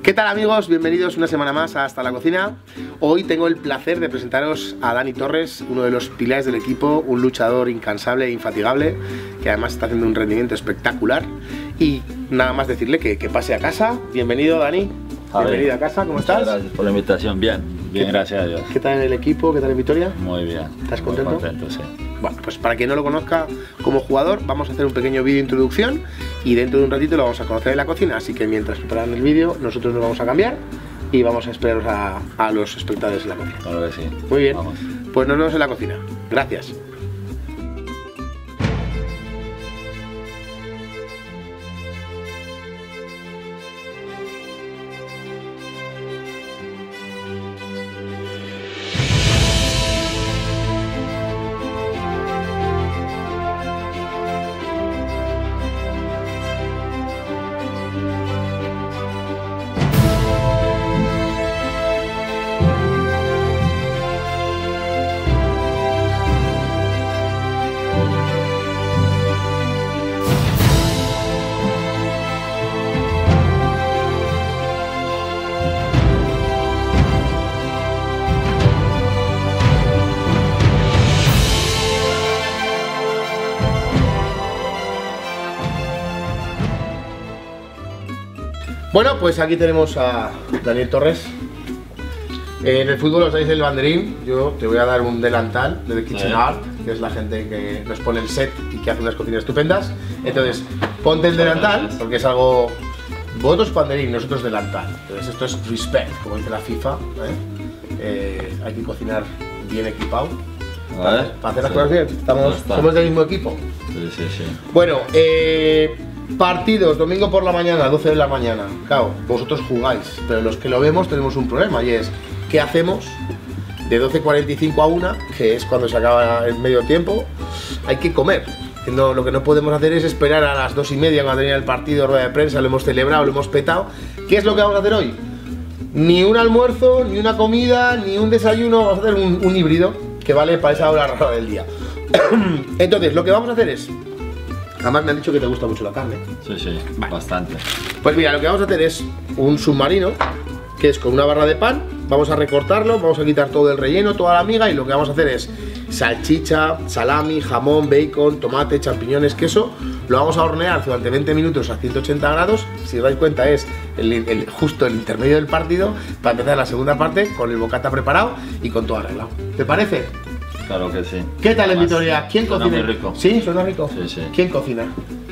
¿Qué tal, amigos? Bienvenidos una semana más a Hasta la Cocina. Hoy tengo el placer de presentaros a Dani Torres, uno de los pilares del equipo, un luchador incansable e infatigable, que además está haciendo un rendimiento espectacular. Y nada más decirle que pase a casa. Bienvenido, Dani. Bienvenido a casa, ¿cómo estás? Gracias por la invitación, bien, gracias a Dios. ¿Qué tal en el equipo? ¿Qué tal en Vitoria? Muy bien. ¿Estás contento? Muy contento, sí. Bueno, pues para quien no lo conozca como jugador, vamos a hacer un pequeño vídeo de introducción y dentro de un ratito lo vamos a conocer en la cocina, así que mientras preparan el vídeo, nosotros nos vamos a cambiar y vamos a esperaros a los espectadores en la cocina. Claro que sí. Muy bien, Vamos. pues nos vemos en la cocina. Gracias. Bueno, pues aquí tenemos a Daniel Torres. En el fútbol os dais el banderín, yo te voy a dar un delantal de The Kitchen Art, que es la gente que nos pone el set y que hace unas cocinas estupendas. Entonces, ponte el delantal, porque es algo... Vosotros banderín, nosotros delantal. Entonces esto es respect, como dice la FIFA, hay que cocinar bien equipado. Para hacer las cosas bien, somos del mismo equipo. Sí, sí, sí. Bueno, partidos, domingo por la mañana, 12 de la mañana. Claro, vosotros jugáis, pero los que lo vemos tenemos un problema y es, ¿qué hacemos? De 12:45 a 1, que es cuando se acaba el medio tiempo, hay que comer. No, lo que no podemos hacer es esperar a las 2:30 cuando termina el partido, rueda de prensa, lo hemos celebrado, lo hemos petado. ¿Qué es lo que vamos a hacer hoy? Ni un almuerzo, ni una comida, ni un desayuno, vamos a hacer un híbrido que vale para esa hora rara del día. Entonces, lo que vamos a hacer es... Además me han dicho que te gusta mucho la carne. Sí, sí, vale. Bastante. Pues mira, lo que vamos a hacer es un submarino, que es con una barra de pan. Vamos a recortarlo, vamos a quitar todo el relleno, toda la miga, y lo que vamos a hacer es salchicha, salami, jamón, bacon, tomate, champiñones, queso. Lo vamos a hornear durante 20 minutos a 180 grados. Si os dais cuenta es justo el intermedio del partido, para empezar la segunda parte con el bocata preparado y con todo arreglado. ¿Te parece? Claro que sí. ¿Qué tal en Vitoria? ¿Quién suena cocina? muy rico. ¿Sí? ¿Suena rico? Sí, sí. ¿Quién cocina?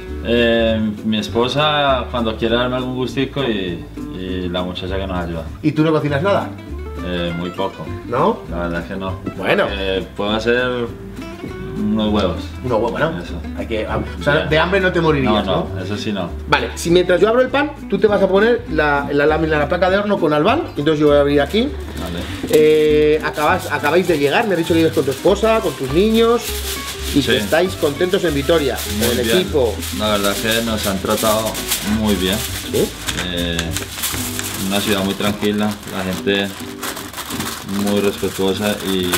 Mi esposa cuando quiere darme algún gustico y la muchacha que nos ayuda. ¿Y tú no cocinas nada? Muy poco. ¿No? La verdad es que no. Bueno. Puedo hacer unos huevos. Unos huevos, ¿no? Eso. Hay que, o sea, de hambre no te morirías, ¿no? No, eso sí no. Vale, si mientras yo abro el pan, tú te vas a poner la lámina, la placa de horno con albal. Entonces yo voy a abrir aquí. Vale. Acabáis de llegar, me has dicho que vienes con tu esposa, con tus niños y Sí. que estáis contentos en Vitoria, Muy con el bien. equipo. La verdad es que nos han tratado muy bien. ¿Sí? Una ciudad muy tranquila, la gente muy respetuosa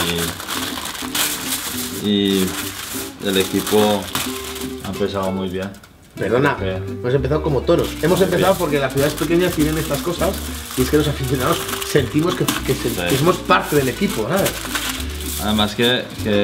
y el equipo ha empezado muy bien. Perdona, Ok. hemos empezado como toros. Hemos empezado porque las ciudades pequeñas tienen estas cosas y es que los aficionados sentimos que somos parte del equipo, ¿sabes? Además que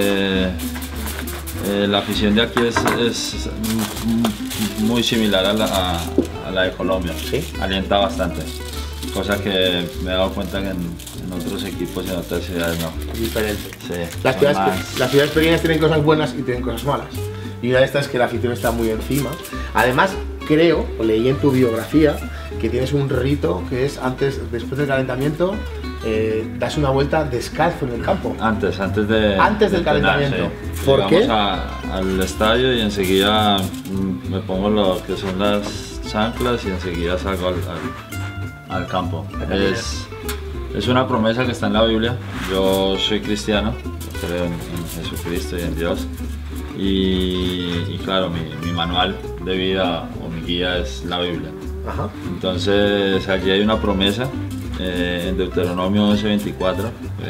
la afición de aquí es muy similar a la de Colombia. ¿Sí? Alienta bastante, cosa que me he dado cuenta que en otros equipos y en otras ciudades no. Diferente. Sí, Las son ciudades, pequeñas tienen cosas buenas y tienen cosas malas. Y una de estas es que la afición está muy encima. Además, creo, o leí en tu biografía, que tienes un rito que es después del calentamiento, das una vuelta descalzo en el campo. Antes del entrenar, calentamiento. sí. ¿Por qué? Llegamos al estadio y enseguida me pongo lo que son las chanclas y enseguida salgo al campo. Es una promesa que está en la Biblia. Yo soy cristiano, creo en Jesucristo y en Dios. Y claro, mi manual de vida o mi guía es la Biblia. Ajá. Entonces allí hay una promesa en Deuteronomio 11:24.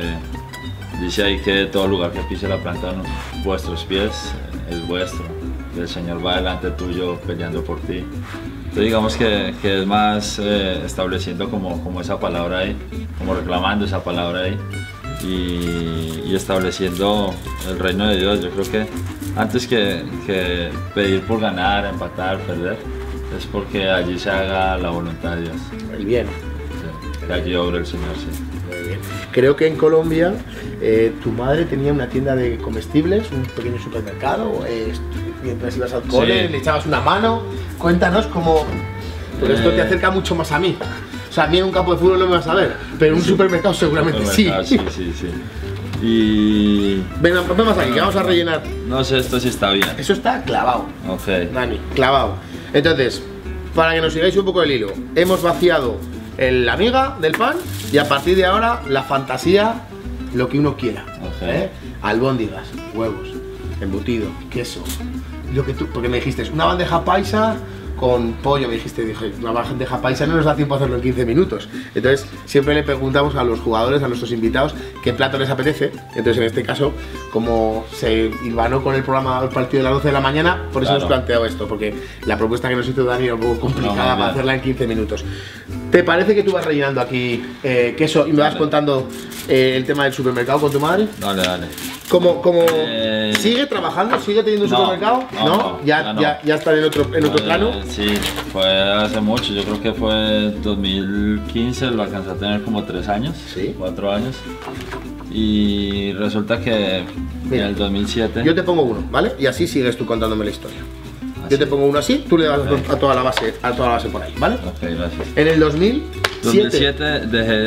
Dice ahí que todo lugar que pise la planta de vuestros pies es vuestro. el Señor va delante tuyo peleando por ti. Entonces digamos que es más estableciendo como esa palabra ahí, como reclamando esa palabra ahí y estableciendo el reino de Dios. Yo creo que antes que pedir por ganar, empatar, perder, es porque allí se haga la voluntad de Dios. El bien. Sí, que allí obra el Señor, sí. Muy bien. Creo que en Colombia tu madre tenía una tienda de comestibles, un pequeño supermercado, mientras ibas al cole, Sí. le echabas una mano. Cuéntanos cómo... Porque esto te acerca mucho más a mí. O sea, a mí en un campo de fútbol no me vas a ver, pero en un supermercado seguramente sí. Sí. Y... Venga, vamos aquí, que vamos a rellenar. no sé, esto sí está bien. Eso está clavado, Ok. Dani, clavado. Entonces, para que nos sigáis un poco el hilo, hemos vaciado la miga del pan y a partir de ahora la fantasía, lo que uno quiera. Ok. Albóndigas, huevos, embutido, queso, lo que tú, porque me dijiste, una bandeja paisa con pollo, me dijiste, dije, una bandeja paisa no nos da tiempo a hacerlo en 15 minutos. Entonces, siempre le preguntamos a los jugadores, a nuestros invitados, qué plato les apetece. Entonces, en este caso, como se hilvanó con el programa del partido de las 12 de la mañana, por eso Claro. hemos planteado esto, porque la propuesta que nos hizo Dani era un poco complicada No, para hacerla en 15 minutos. ¿Te parece que tú vas rellenando aquí queso y me vas Dale. contando el tema del supermercado con tu madre? Dale. ¿Cómo Eh, sigue trabajando? ¿Sigue teniendo un no, supermercado? no, ¿Ya, no. ya está en otro plano? Sí, fue hace mucho, yo creo que fue 2015, lo alcancé a tener como 3 años, Sí. 4 años. Y resulta que Mira, en el 2007... Yo te pongo uno, ¿vale? Y así sigues tú contándome la historia. Yo Así. te pongo uno así, tú le das Ok. a toda la base por ahí, ¿vale? Ok, gracias. En el 2007. 2007 dejé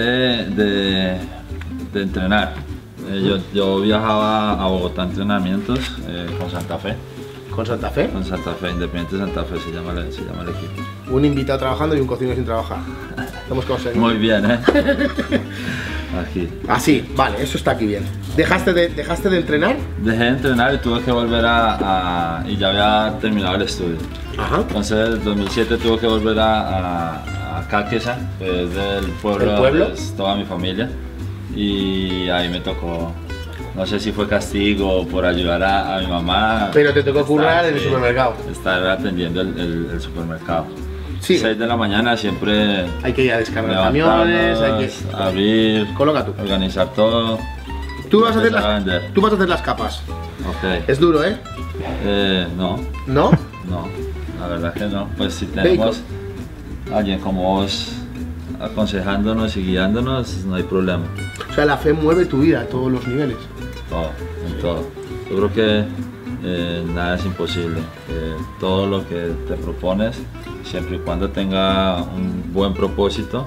de entrenar. Yo viajaba a Bogotá a entrenamientos con Santa Fe. Con Santa Fe, Con Santa Fe, Independiente Santa Fe se llama el equipo. un invitado trabajando y un cocinero sin trabajar. Hemos conseguido. Muy bien, ¿eh? Aquí. Así, vale, eso está aquí bien. ¿Dejaste de entrenar? Dejé de entrenar y tuve que volver y ya había terminado el estudio. Ajá. Entonces en 2007 tuve que volver a Caquesa, que es del pueblo, ¿El pueblo? donde es toda mi familia. Y ahí me tocó, no sé si fue castigo por ayudar a mi mamá. Pero te tocó currar en el Sí, supermercado. Estar atendiendo el supermercado. Sí. 6 de la mañana siempre Hay que ir a descargar camiones, hay levantarnos, que... abrir, Coloca tú. organizar todo. Tú vas a hacer empezar a vender. tú vas a hacer las capas. Ok. Es duro, ¿eh? No, ¿No? no, la verdad que no. Pues si tenemos alguien como vos aconsejándonos y guiándonos, no hay problema. O sea, la fe mueve tu vida a todos los niveles. Todo, en todo. Yo creo que nada es imposible. Todo lo que te propones, siempre y cuando tenga un buen propósito,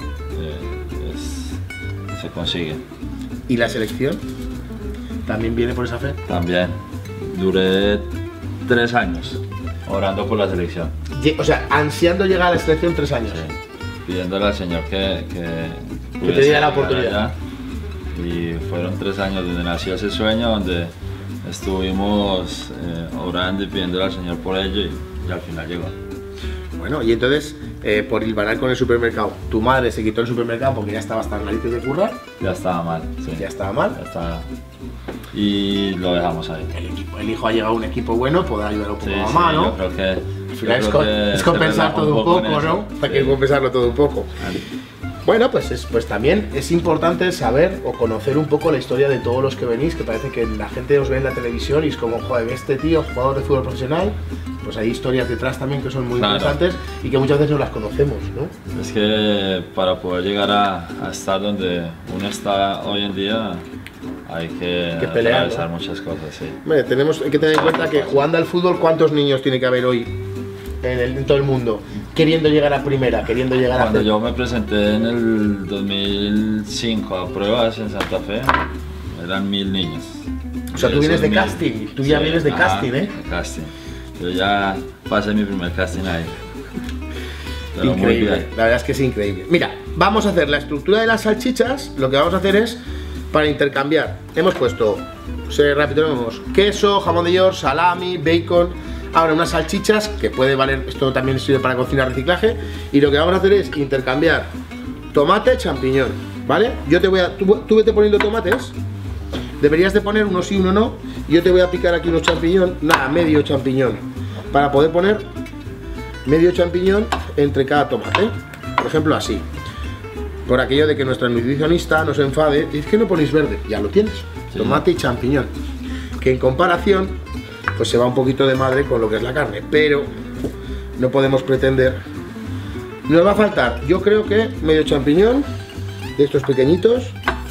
se consigue. ¿Y la selección? ¿También viene por esa fe? También duré 3 años orando por la selección. O sea, ansiando llegar a la selección 3 años. Sí, pidiéndole al Señor que te pudiese diera la llegar oportunidad. allá. Y fueron 3 años donde nació ese sueño, donde estuvimos orando y pidiéndole al Señor por ello y al final llegó. Bueno, y entonces, por hilvanar con el supermercado, tu madre se quitó el supermercado porque ya estaba hasta las narices de currar, Ya estaba mal, sí. ya estaba mal. Ya estaba. Y lo dejamos ahí. El hijo ha llegado a un equipo bueno, podrá ayudar un poco Sí, a mamá, sí, ¿no? yo creo que, Al final es se compensar relaja todo un poco en poco, eso. ¿no? Hay Sí. que compensarlo todo un poco. Bueno, pues también es importante saber o conocer un poco la historia de todos los que venís, que parece que la gente os ve en la televisión y es como, joder, este tío, jugador de fútbol profesional, pues hay historias detrás también que son muy Claro. interesantes y que muchas veces no las conocemos, ¿no? Es que para poder llegar a estar donde uno está hoy en día hay que pelear, atravesar ¿no? muchas cosas, sí. Hombre, hay que tener en cuenta que jugando al fútbol, ¿cuántos niños tiene que haber hoy en todo el mundo? Queriendo llegar a primera, queriendo llegar a... Cuando yo me presenté en el 2005 a pruebas en Santa Fe, eran 1000 niños. O sea, tú De vienes esos de 1000, casting, tú ya vienes de casting, ¿eh? De casting. Yo ya pasé mi primer casting ahí. Pero muy Increíble, bien. la verdad es que es increíble. Mira, vamos a hacer la estructura de las salchichas. Lo que vamos a hacer es para intercambiar. Hemos puesto, rápido, vemos queso, jamón de york, salami, bacon. Ahora unas salchichas que puede valer, esto también sirve para cocina reciclaje. Y lo que vamos a hacer es intercambiar tomate, champiñón, ¿vale? Yo te voy a, tú vete poniendo tomates. Deberías de poner uno sí, uno no. Y yo te voy a picar aquí unos champiñón, nada, medio champiñón. para poder poner medio champiñón entre cada tomate. Por ejemplo, así. Por aquello de que nuestra nutricionista no se enfade, dice que no ponéis verde, ya lo tienes, sí. Tomate y champiñón. Que en comparación, pues se va un poquito de madre con lo que es la carne, pero no podemos pretender. Nos va a faltar, yo creo que medio champiñón, de estos pequeñitos.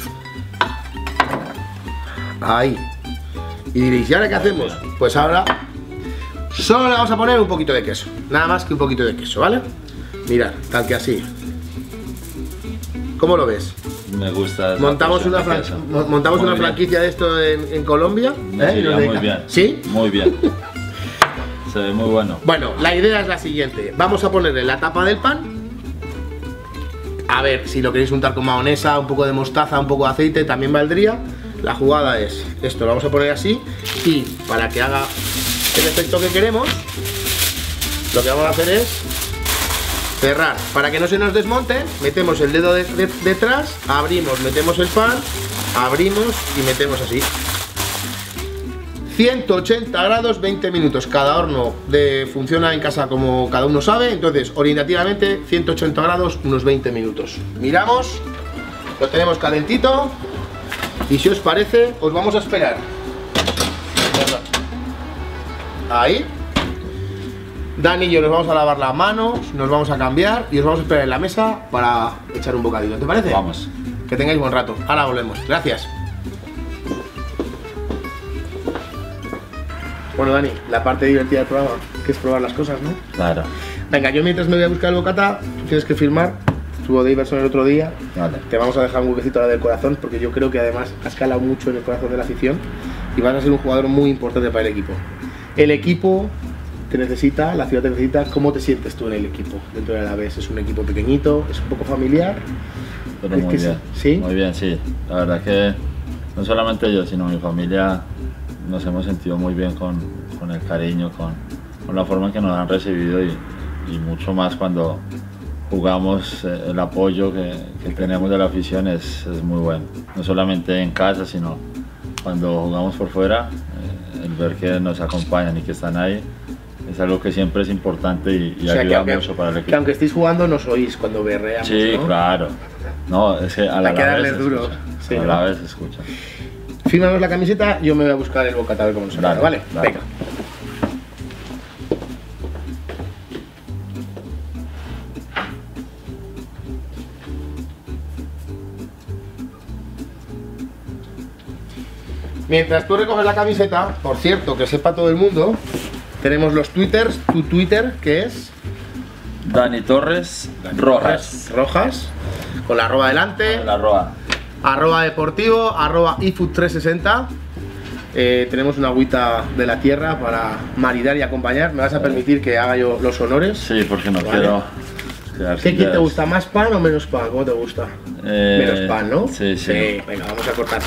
Ahí. Y diréis, ¿y ahora qué hacemos? Pues ahora solo le vamos a poner un poquito de queso, nada más que un poquito de queso, ¿vale? Mirad, tal que así. ¿Cómo lo ves? Me gusta. Montamos una franquicia de esto en Colombia. Muy bien. ¿Sí? Muy bien. Se ve muy bueno. Bueno, la idea es la siguiente. Vamos a ponerle la tapa del pan. A ver, si lo queréis untar con mayonesa, un poco de mostaza, un poco de aceite, también valdría. La jugada es, esto lo vamos a poner así. Y para que haga el efecto que queremos, lo que vamos a hacer es cerrar. Para que no se nos desmonte, metemos el dedo detrás, abrimos, metemos el pan, abrimos y metemos así. 180 grados, 20 minutos. Cada horno funciona en casa como cada uno sabe, entonces orientativamente 180 grados, unos 20 minutos. Miramos, lo tenemos calentito y si os parece, os vamos a esperar. Ahí. Dani y yo nos vamos a lavar las manos, nos vamos a cambiar y os vamos a esperar en la mesa para echar un bocadillo. ¿Te parece? Vamos. Que tengáis buen rato. Ahora volvemos. Gracias. Bueno, Dani, la parte divertida del programa, que es probar las cosas, ¿no? Claro. Venga, yo mientras me voy a buscar el bocata, tú tienes que filmar. Estuvo Davidson el otro día. Vale. Te vamos a dejar un huequecito ahora del corazón, porque yo creo que además has calado mucho en el corazón de la afición y vas a ser un jugador muy importante para el equipo. El equipo te necesita, la ciudad te necesita. ¿Cómo te sientes tú en el equipo dentro de la Alavés? ¿Es un equipo pequeñito? ¿Es un poco familiar? Pero muy bien. ¿Sí? Muy bien, sí. La verdad que no solamente yo, sino mi familia nos hemos sentido muy bien con el cariño, con la forma en que nos han recibido y mucho más cuando jugamos. El apoyo que tenemos de la afición es muy bueno. No solamente en casa, sino cuando jugamos por fuera, el ver que nos acompañan y que están ahí es algo que siempre es importante y ayuda mucho para el equipo. Que aunque estéis jugando nos oís cuando berreamos, sí, ¿no? Claro. No, es que a la vez duro. Sí, a la vez se escucha. Fírmanos la camiseta, yo me voy a buscar el bocata a ver cómo nos sale, ¿vale? Venga. Mientras tú recoges la camiseta, por cierto, que sepa todo el mundo, tenemos los twitters, tu Twitter, que es Dani Torres Rojas, con la arroba delante, arroba deportivo, arroba efood360. Tenemos una agüita de la tierra para maridar y acompañar. ¿Me vas a permitir que haga yo los honores? Sí, porque no quiero quedar sin ¿Qué te gusta? ¿Más pan o menos pan? ¿Cómo te gusta? Menos pan, ¿no? Sí. Venga, vamos a cortar.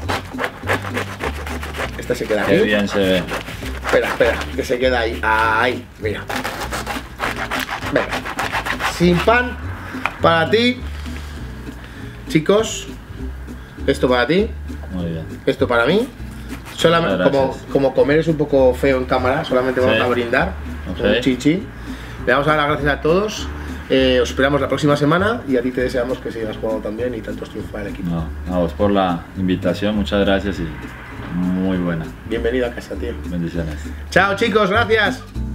Esta se queda aquí. Qué bien se ve. Espera, que se queda ahí. Ahí, mira. Venga. Sin pan para ti. Chicos, esto para ti. Muy bien. Esto para mí. Solamente, como comer es un poco feo en cámara, solamente vamos a brindar un chichi. Le vamos a dar las gracias a todos. Os esperamos la próxima semana y a ti te deseamos que sigas jugando también y tantos triunfos del equipo. No, a vos por la invitación, muchas gracias y muy buena. Bienvenido a casa, tío. Bendiciones. Chao, chicos, gracias.